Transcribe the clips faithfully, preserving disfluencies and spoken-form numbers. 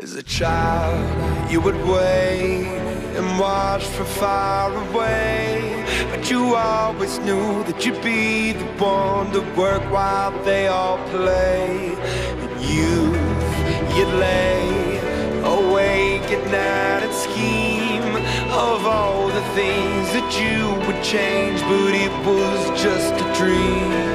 As a child, you would wait and watch from far away, but you always knew that you'd be the one to work while they all play. In youth, you'd lay awake at night and scheme of all the things that you would change, but it was just a dream.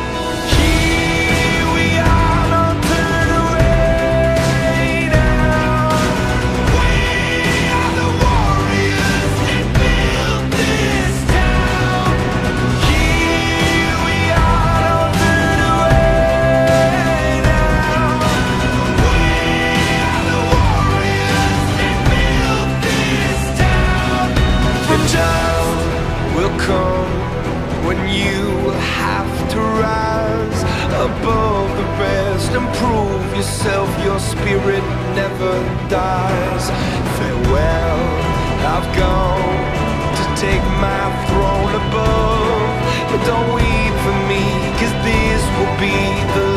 When you have to rise above the rest and prove yourself, your spirit never dies. Farewell, I've gone to take my throne above, but don't weep for me, 'cause this will be the